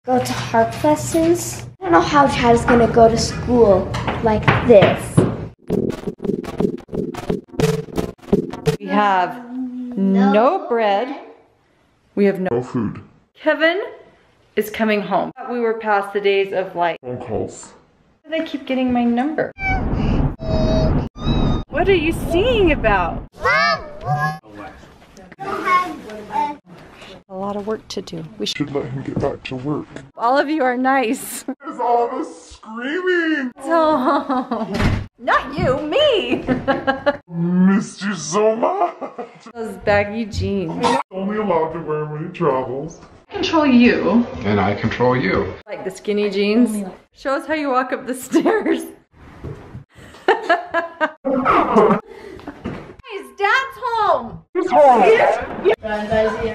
go to harp lessons. I don't know how Chad is gonna go to school like this. We have no bread. We have no food. Kevin is coming home. We were past the days of like Phone calls. they keep getting my number. What are you singing about? A lot of work to do. We Should let him get back to work. all of you are nice. There's all this screaming. Oh, not you, me. Missed you so much. Those baggy jeans. Only allowed to wear when he travels. Control you. And I control you. Like the skinny jeans. Show us how you walk up the stairs. Guys, Dad's home. It's hard. Grandpa's here.